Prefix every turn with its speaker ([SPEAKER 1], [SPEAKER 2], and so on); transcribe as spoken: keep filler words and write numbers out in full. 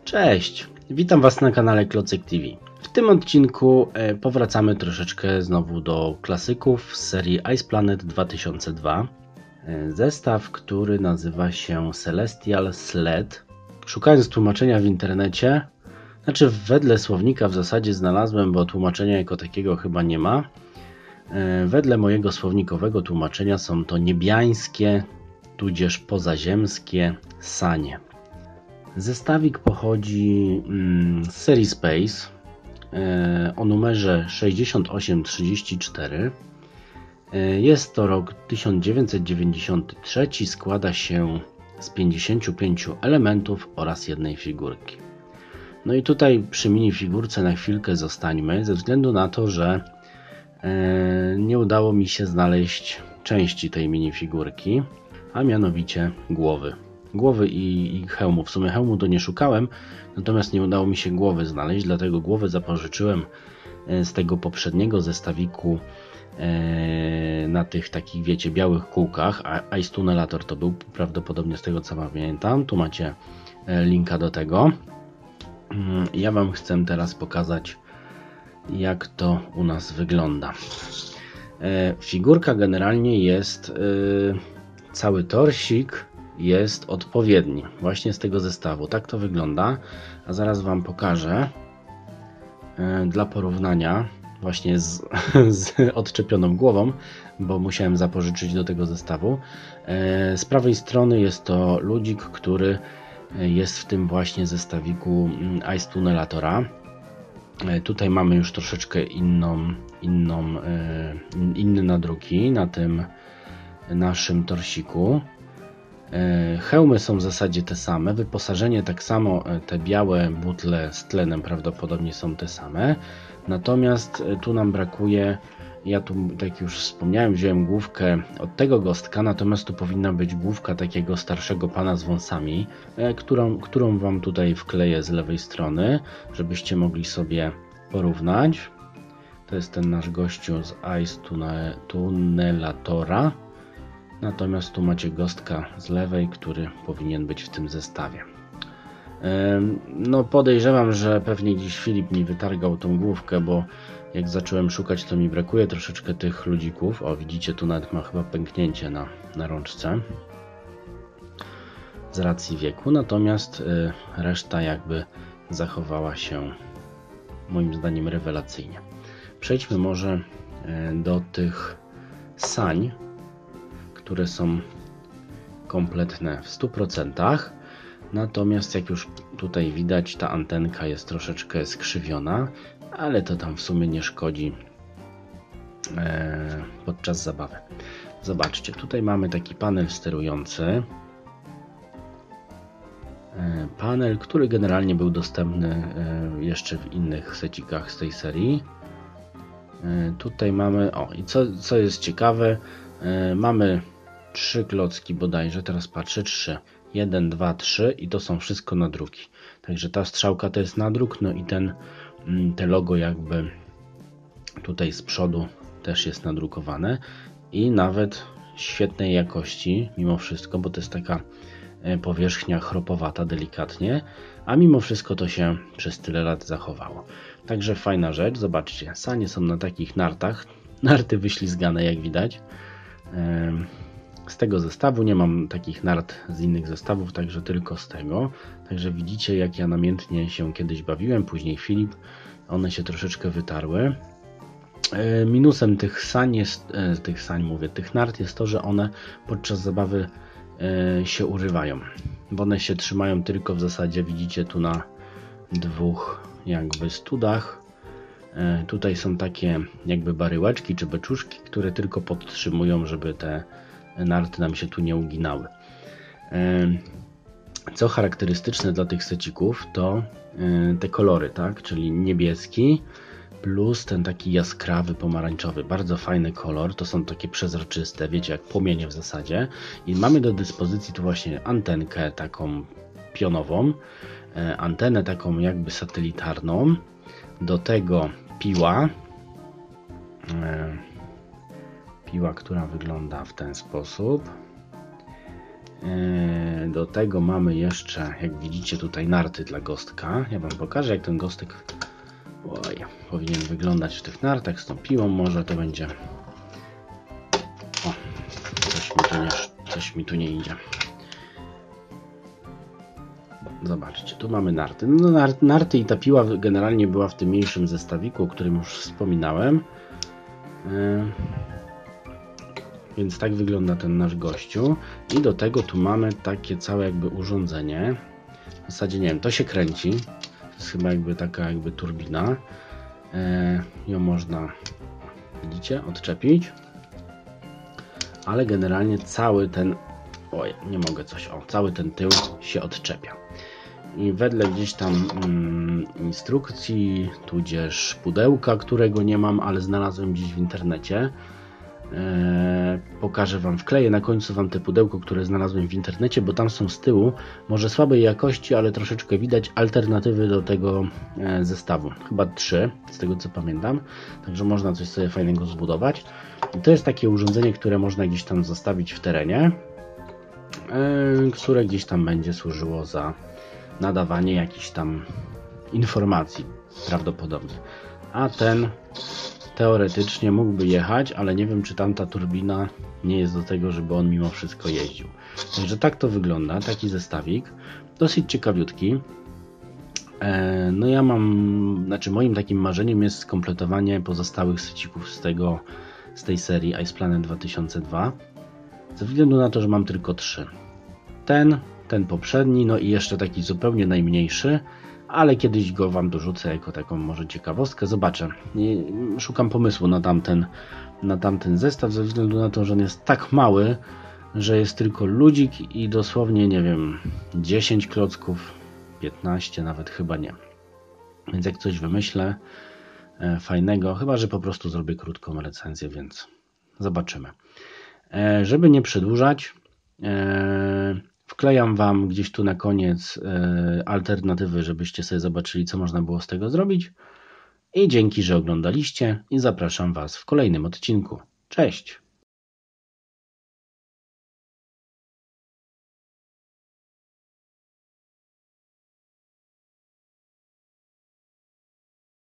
[SPEAKER 1] Cześć, witam Was na kanale Klocek T V. W tym odcinku powracamy troszeczkę znowu do klasyków z serii Ice Planet dwa tysiące dwa. Zestaw, który nazywa się Celestial Sled. Szukając tłumaczenia w internecie, znaczy wedle słownika w zasadzie znalazłem, bo tłumaczenia jako takiego chyba nie ma. Wedle mojego słownikowego tłumaczenia są to niebiańskie, tudzież pozaziemskie sanie. Zestawik pochodzi z serii Space o numerze sześćdziesiąt osiem trzydzieści cztery. Jest to rok tysiąc dziewięćset dziewięćdziesiąty trzeci, składa się z pięćdziesięciu pięciu elementów oraz jednej figurki. No i tutaj przy minifigurce na chwilkę zostańmy, ze względu na to, że nie udało mi się znaleźć części tej minifigurki, a mianowicie głowy. Głowy i, i hełmu. W sumie hełmu to nie szukałem, natomiast nie udało mi się głowy znaleźć, dlatego głowę zapożyczyłem z tego poprzedniego zestawiku na tych takich, wiecie, białych kółkach. Ice Tunnelator to był prawdopodobnie, z tego co pamiętam. Tu macie linka do tego. Ja Wam chcę teraz pokazać, jak to u nas wygląda. Figurka generalnie jest, cały torsik jest odpowiedni właśnie z tego zestawu. Tak to wygląda, a zaraz Wam pokażę dla porównania właśnie z, z odczepioną głową, bo musiałem zapożyczyć do tego zestawu. Z prawej strony jest to ludzik, który jest w tym właśnie zestawiku Ice Tunnelatora. Tutaj mamy już troszeczkę inną, inną, inne nadruki na tym naszym torsiku. Hełmy są w zasadzie te same, wyposażenie tak samo, te białe butle z tlenem prawdopodobnie są te same, natomiast tu nam brakuje, ja tu, tak już wspomniałem, wziąłem główkę od tego gostka, natomiast tu powinna być główka takiego starszego pana z wąsami, którą, którą Wam tutaj wkleję z lewej strony, żebyście mogli sobie porównać. To jest ten nasz gościu z Ice Tunnelatora. Natomiast tu macie gostka z lewej, który powinien być w tym zestawie. No podejrzewam, że pewnie dziś Filip mi wytargał tą główkę, bo jak zacząłem szukać, to mi brakuje troszeczkę tych ludzików. O, widzicie, tu nawet ma chyba pęknięcie na, na rączce z racji wieku, natomiast reszta jakby zachowała się moim zdaniem rewelacyjnie. Przejdźmy może do tych sań, które są kompletne w stu procentach, natomiast jak już tutaj widać, ta antenka jest troszeczkę skrzywiona, ale to tam w sumie nie szkodzi e, podczas zabawy. Zobaczcie, tutaj mamy taki panel sterujący, e, panel, który generalnie był dostępny e, jeszcze w innych secikach z tej serii. E, tutaj mamy, o i co, co jest ciekawe, e, mamy trzy klocki bodajże, teraz patrzę, trzy, jeden, dwa, trzy i to są wszystko nadruki. Także ta strzałka to jest nadruk, no i ten, te logo jakby tutaj z przodu też jest nadrukowane i nawet świetnej jakości mimo wszystko, bo to jest taka powierzchnia chropowata delikatnie, a mimo wszystko to się przez tyle lat zachowało. Także fajna rzecz, zobaczcie, sanie są na takich nartach, narty wyślizgane jak widać. Z tego zestawu nie mam takich nart z innych zestawów, także tylko z tego. Także widzicie, jak ja namiętnie się kiedyś bawiłem, później Filip, one się troszeczkę wytarły. Minusem tych sań jest, tych sań mówię, tych nart jest to, że one podczas zabawy się urywają, bo one się trzymają tylko w zasadzie, widzicie, tu na dwóch jakby studach. Tutaj są takie jakby baryłeczki czy beczuszki, które tylko podtrzymują, żeby te narty nam się tu nie uginały. Co charakterystyczne dla tych secików, to te kolory, tak? Czyli niebieski plus ten taki jaskrawy pomarańczowy. Bardzo fajny kolor, to są takie przezroczyste, wiecie, jak płomienie w zasadzie. I mamy do dyspozycji tu właśnie antenkę taką pionową, antenę taką jakby satelitarną, do tego piła, piła, która wygląda w ten sposób. Do tego mamy jeszcze, jak widzicie tutaj, narty dla gostka. Ja wam pokażę, jak ten gostek oj, powinien wyglądać w tych nartach z tą piłą. Może to będzie... O, coś mi tu nie, coś mi tu nie idzie. Zobaczcie, tu mamy narty. No, narty i ta piła generalnie była w tym mniejszym zestawiku, o którym już wspominałem. Yy, więc tak wygląda ten nasz gościu. I do tego tu mamy takie całe jakby urządzenie. W zasadzie nie wiem, to się kręci. To jest chyba jakby taka jakby turbina. Yy, ją można, widzicie, odczepić. Ale generalnie cały ten... Oj, nie mogę coś... O, cały ten tył się odczepia. I wedle gdzieś tam mm, instrukcji, tudzież pudełka, którego nie mam, ale znalazłem gdzieś w internecie. Eee, pokażę wam, wkleję na końcu wam te pudełko, które znalazłem w internecie, bo tam są z tyłu, może słabej jakości, ale troszeczkę widać alternatywy do tego e, zestawu. Chyba trzy, z tego co pamiętam. Także można coś sobie fajnego zbudować. I to jest takie urządzenie, które można gdzieś tam zostawić w terenie, e, które gdzieś tam będzie służyło za nadawanie jakichś tam informacji prawdopodobnie. A ten teoretycznie mógłby jechać, ale nie wiem, czy tamta turbina nie jest do tego, żeby on mimo wszystko jeździł. Także tak to wygląda, taki zestawik. Dosyć ciekawiutki. No ja mam, znaczy moim takim marzeniem jest skompletowanie pozostałych sycików z tego, z tej serii Ice Planet dwa tysiące dwa. Ze względu na to, że mam tylko trzy. Ten, ten poprzedni, no i jeszcze taki zupełnie najmniejszy, ale kiedyś go wam dorzucę jako taką może ciekawostkę. Zobaczę. Szukam pomysłu na tamten, na tamten zestaw, ze względu na to, że on jest tak mały, że jest tylko ludzik i dosłownie, nie wiem, dziesięć klocków, piętnaście nawet chyba nie. Więc jak coś wymyślę e, fajnego, chyba że po prostu zrobię krótką recenzję, więc zobaczymy. E, żeby nie przedłużać, e, wklejam wam gdzieś tu na koniec e, alternatywy, żebyście sobie zobaczyli, co można było z tego zrobić. I dzięki, że oglądaliście i zapraszam was w kolejnym odcinku. Cześć!